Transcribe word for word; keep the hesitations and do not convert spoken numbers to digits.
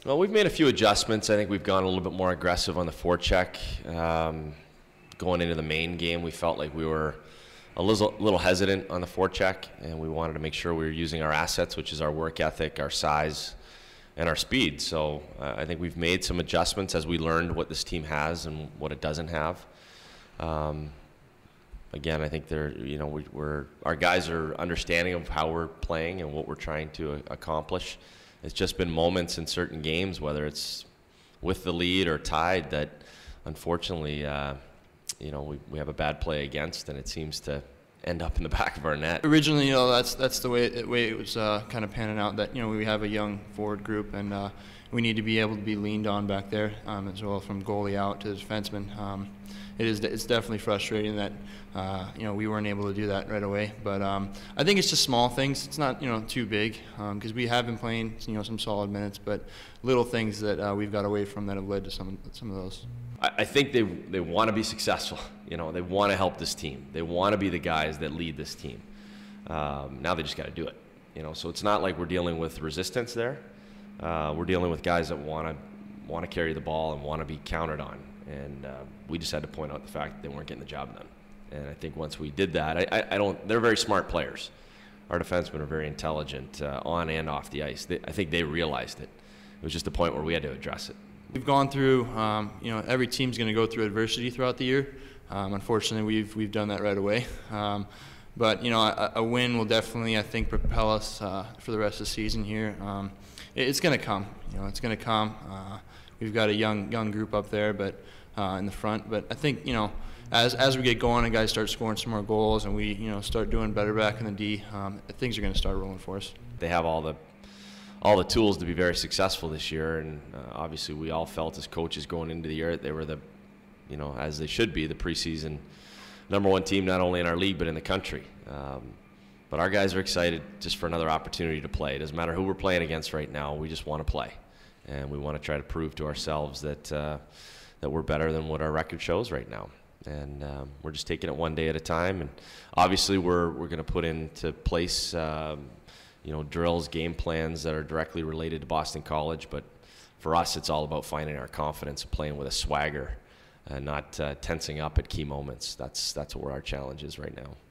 Well, we've made a few adjustments. I think we've gone a little bit more aggressive on the forecheck. Um, going into the main game, we felt like we were a little, little hesitant on the forecheck, and we wanted to make sure we were using our assets, which is our work ethic, our size, and our speed. So uh, I think we've made some adjustments as we learned what this team has and what it doesn't have. Um, again, I think they're, you know, we, we're our guys are understanding of how we're playing and what we're trying to uh, accomplish. It's just been moments in certain games, whether it's with the lead or tied, that unfortunately, uh, you know, we, we have a bad play against, and it seems to end up in the back of our net. Originally, you know, that's that's the way it, way it was uh, kind of panning out. That, you know, we have a young forward group, and uh, we need to be able to be leaned on back there, um, as well, from goalie out to the defenseman. Um, it is it's definitely frustrating that uh, you know, we weren't able to do that right away. But um, I think it's just small things. It's not, you know, too big, because um, we have been playing, you know, some solid minutes, but little things that uh, we've got away from that have led to some some of those. I think they they want to be successful. You know, they want to help this team. They want to be the guys that lead this team. Um, now they just got to do it. You know, so it's not like we're dealing with resistance there. Uh, we're dealing with guys that want to want to carry the ball and want to be counted on. And uh, we just had to point out the fact that they weren't getting the job done. And I think once we did that, I, I, I don't. They're very smart players. Our defensemen are very intelligent uh, on and off the ice. They, I think they realized it. It was just a point where we had to address it. We've gone through, um, you know, every team's going to go through adversity throughout the year. Um, unfortunately, we've we've done that right away. Um, but you know, a, a win will definitely, I think, propel us uh, for the rest of the season here. Um, it, it's going to come. You know, it's going to come. Uh, we've got a young young group up there, but uh, in the front. But I think, you know, as as we get going and guys start scoring some more goals, and we, you know, start doing better back in the D, um, things are going to start rolling for us. They have all the all the tools to be very successful this year, and uh, obviously we all felt as coaches going into the year they were the, you know, as they should be, the preseason number one team, not only in our league but in the country. Um, but our guys are excited just for another opportunity to play. It doesn't matter who we're playing against right now. We just want to play, and we want to try to prove to ourselves that uh, that we're better than what our record shows right now. And um, we're just taking it one day at a time. And obviously we're we're going to put into place Um, you know, drills, game plans that are directly related to Boston College. But for us, it's all about finding our confidence, playing with a swagger, and not uh, tensing up at key moments. That's that's where our challenge is right now.